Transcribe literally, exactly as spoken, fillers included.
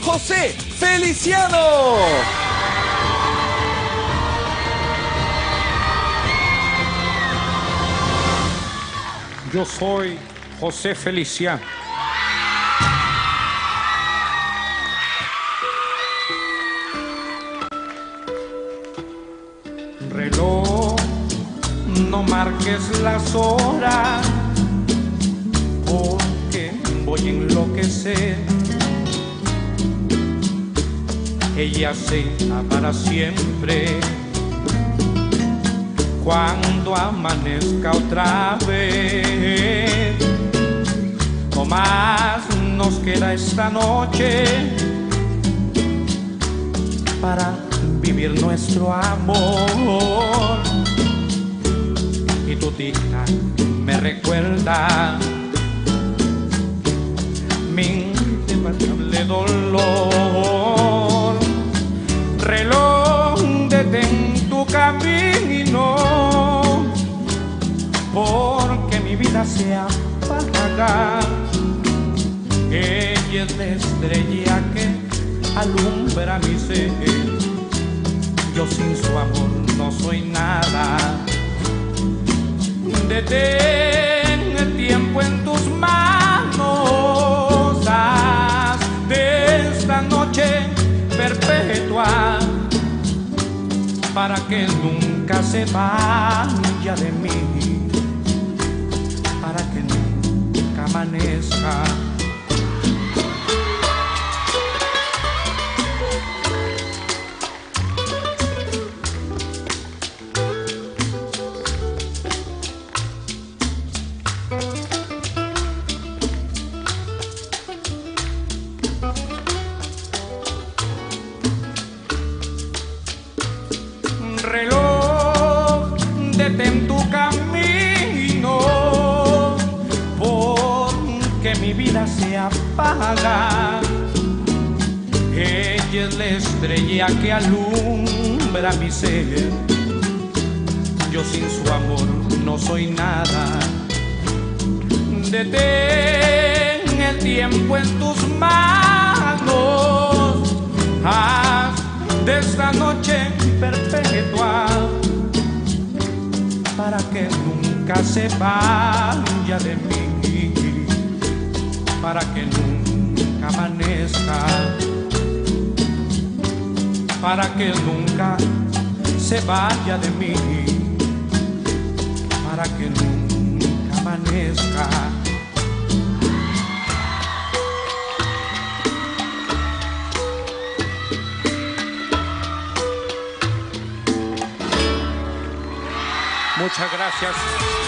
José Feliciano. Yo soy José Feliciano. Reloj, no marques las horas, porque voy a enloquecer. Ella se irá para siempre cuando amanezca otra vez. No más nos queda esta noche para vivir nuestro amor. Y tu tija me recuerda mi inevitable dolor. Reloj, detén tu camino, porque mi vida se apaga. Ella es la estrella que alumbra mi ser. Yo sin su amor no soy nada. Detén el tiempo en tus manos, haz de esta noche perpetua, para que nunca se vaya de mí, para que nunca amanezca. Reloj, detén tu camino, porque mi vida se apaga. Ella es la estrella que alumbra mi ser. Yo sin su amor no soy nada. Detén el tiempo en tus manos, haz de esta noche perpetua, para que nunca se vaya de mí, para que nunca amanezca, para que nunca se vaya de mí, para que nunca amanezca. Muchas gracias.